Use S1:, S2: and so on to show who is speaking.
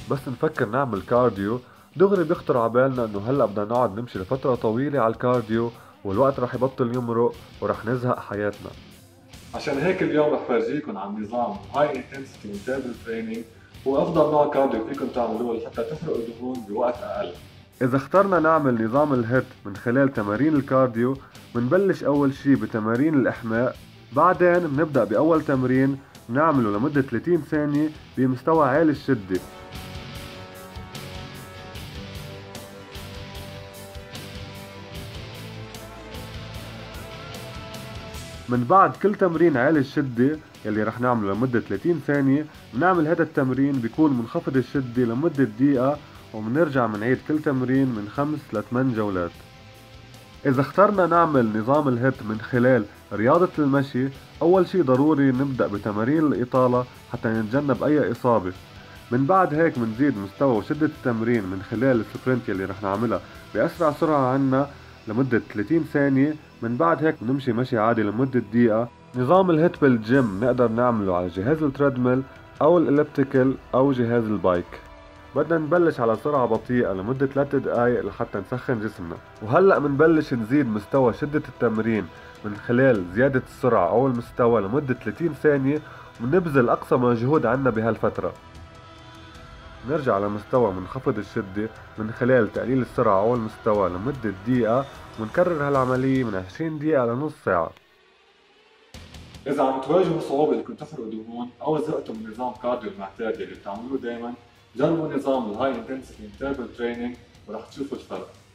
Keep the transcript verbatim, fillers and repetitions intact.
S1: بس نفكر نعمل كارديو دغري بيخطر عبالنا انه هلا بدنا نقعد نمشي لفترة طويلة على الكارديو، والوقت رح يبطل يمرق ورح نزهق حياتنا.
S2: عشان هيك اليوم رح فرجيكم عن نظام هاي انتنسيتي انترفال تريننج. هو افضل نوع كارديو فيكم تعملوه لحتى تحرقوا دهون بوقت اقل.
S1: إذا اخترنا نعمل نظام الهيت من خلال تمارين الكارديو، منبلش أول شي بتمارين الإحماء. بعدين بنبدأ بأول تمرين بنعمله لمدة ثلاثين ثانية بمستوى عالي الشدة. من بعد كل تمرين عالي الشدة يلي رح نعمله لمدة ثلاثين ثانية، بنعمل هذا التمرين بيكون منخفض الشدة لمدة دقيقة، وبنرجع منعيد كل تمرين من خمس لثمان جولات. إذا اخترنا نعمل نظام الهيت من خلال رياضة المشي، أول شي ضروري نبدأ بتمارين الإطالة حتى نتجنب أي إصابة. من بعد هيك بنزيد مستوى وشدة التمرين من خلال السبرنت يلي رح نعملها بأسرع سرعة عنا لمدة ثلاثين ثانية. من بعد هيك بنمشي مشي عادي لمدة دقيقة. نظام الهيت بالجيم نقدر نعمله على جهاز التريدميل أو الإليبتيكال أو جهاز البايك. بدنا نبلش على سرعة بطيئة لمدة ثلاث دقايق لحتى نسخن جسمنا، وهلأ منبلش نزيد مستوى شدة التمرين من خلال زيادة السرعة أو المستوى لمدة ثلاثين ثانية، ونبذل أقصى مجهود عنا بهالفترة. نرجع لمستوى منخفض الشدة من خلال تقليل السرعة أو المستوى لمدة دقيقة، ونكرر هالعملية من عشرين دقيقة لنص ساعة.
S2: اذا عم تواجهوا صعوبة انكم تحرقوا دهون او زهقتوا من نظام كارديو المعتاد اللي بتعملوه دائما، جربوا نظام الهاي انتنسيتي انترفال تريننج ورح تشوفوا الفرق.